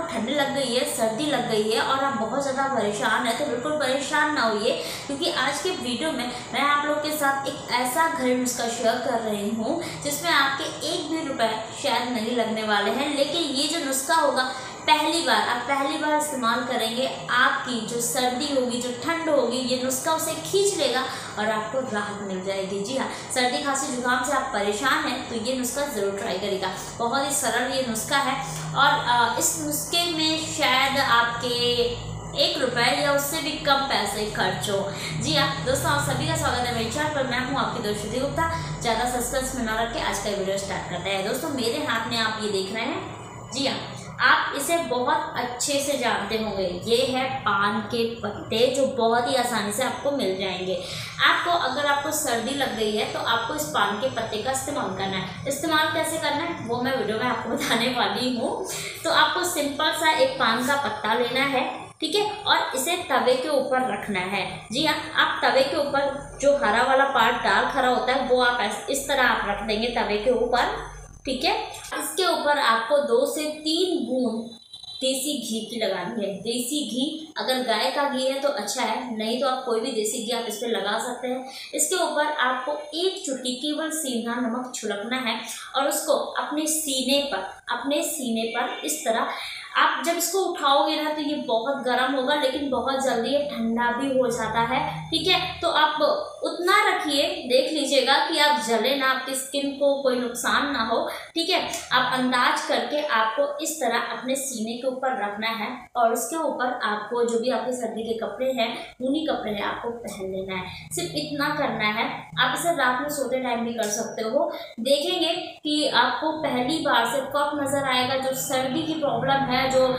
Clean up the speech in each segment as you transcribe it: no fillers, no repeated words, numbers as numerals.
ठंड लग गई है, सर्दी लग गई है और आप बहुत ज़्यादा परेशान हैं, तो बिल्कुल परेशान ना होइए, क्योंकि आज के वीडियो में मैं आप लोग के साथ एक ऐसा घरेलू नुस्खा शेयर कर रही हूँ जिसमें आपके एक भी रुपए शायद नहीं लगने वाले हैं। लेकिन ये जो नुस्खा होगा आप पहली बार इस्तेमाल करेंगे, आपकी जो सर्दी होगी, जो ठंड होगी, ये नुस्खा उसे खींच लेगा और आपको राहत मिल जाएगी। जी हाँ, सर्दी खांसी जुकाम से आप परेशान हैं तो ये नुस्खा ज़रूर ट्राई करिएगा। बहुत ही सरल ये नुस्खा है और इस नुस्खे में शायद आपके 1 रुपये या उससे भी कम पैसे खर्च हो। जी हाँ दोस्तों, आप सभी का स्वागत है मेरे चैनल पर। मैं हूँ आपकी दोस्त श्रुति गुप्ता। ज़्यादा सस्पेंस में ना रख के आज का वीडियो स्टार्ट करते हैं। दोस्तों, मेरे हाथ में आप ये देख रहे हैं, जी हाँ, आप इसे बहुत अच्छे से जानते होंगे। ये है पान के पत्ते, जो बहुत ही आसानी से आपको मिल जाएंगे। अगर आपको सर्दी लग गई है तो आपको इस पान के पत्ते का इस्तेमाल करना है। इस्तेमाल कैसे करना है वो मैं वीडियो में आपको बताने वाली हूँ। तो आपको सिंपल सा एक पान का पत्ता लेना है, ठीक है, और इसे तवे के ऊपर रखना है। जी हाँ, आप तवे के ऊपर जो हरा वाला पार्ट दाल खरा होता है वो आप इस तरह आप रख देंगे तवे के ऊपर, ठीक है। इसके ऊपर आपको 2 से 3 बूंद देसी घी की लगानी है। देसी घी, अगर गाय का घी है तो अच्छा है, नहीं तो आप कोई भी देसी घी आप इस पर लगा सकते हैं। इसके ऊपर आपको 1 चुटकी केवल सेंधा नमक छिड़कना है और उसको अपने सीने पर इस तरह आप जब इसको उठाओगे ना तो ये बहुत गर्म होगा, लेकिन बहुत जल्दी ये ठंडा भी हो जाता है, ठीक है। तो आप उतना रखिए, देख लीजिएगा कि आप जले ना, आपकी स्किन को कोई नुकसान ना हो, ठीक है। आप अंदाज करके आपको इस तरह अपने सीने के ऊपर रखना है और उसके ऊपर आपको जो भी आपके सर्दी के कपड़े हैं, ऊनी कपड़े हैं, आपको पहन लेना है। सिर्फ इतना करना है। आप इसे रात में सोते टाइम भी कर सकते हो। देखेंगे कि आपको पहली बार से फर्क नज़र आएगा। जो सर्दी की प्रॉब्लम है, जो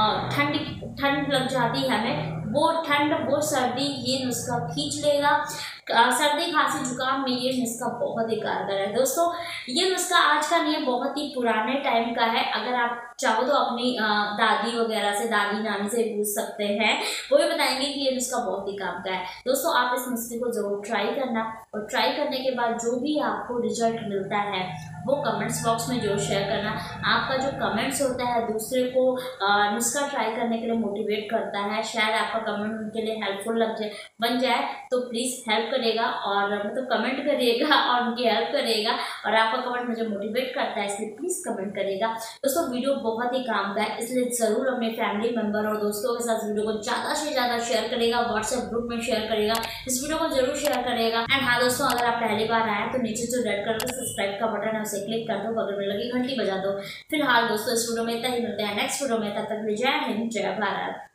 ठंड लग जाती है हमें, वो सर्दी ये नुस्खा खींच लेगा। सर्दी खांसी जुकाम में ये नुस्खा बहुत ही कारगर है। दोस्तों, ये नुस्खा आज का नहीं है, बहुत ही पुराने टाइम का है। अगर आप चाहो तो अपनी दादी वगैरह से, दादी नानी से पूछ सकते हैं, वो भी बताएंगे कि ये नुस्खा बहुत ही काम का है। दोस्तों, आप इस नुस्खे को ज़रूर ट्राई करना और ट्राई करने के बाद जो भी आपको रिजल्ट मिलता है वो कमेंट्स बॉक्स में जरूर शेयर करना। आपका जो कमेंट्स होता है दूसरे को नुस्खा ट्राई करने के लिए मोटिवेट करता है। शायद आपका कमेंट उनके लिए हेल्पफुल बन जाए, तो प्लीज़ हेल्प करेगा और मतलब कमेंट करिएगा और उनकी हेल्प करिएगा। और आपका कमेंट मुझे मोटिवेट करता है, इसलिए प्लीज़ कमेंट करिएगा। दोस्तों, वीडियो बहुत ही काम का है, इसलिए ज़रूर अपने फैमिली मेम्बर और दोस्तों के साथ वीडियो को ज़्यादा से ज़्यादा शेयर करेगा। व्हाट्सएप ग्रुप में शेयर करेगा, इस वीडियो को जरूर शेयर करेगा। एंड हाँ दोस्तों, अगर आप पहली बार आए तो नीचे जो रेड कलर का सब्सक्राइब का बटन है उसे क्लिक कर दो, बगल में लगी घंटी बजा दो। फिलहाल दोस्तों, इस वीडियो में इतना ही। मिलते हैं नेक्स्ट वीडियो में, तब तक जय हिंद, जय भारत।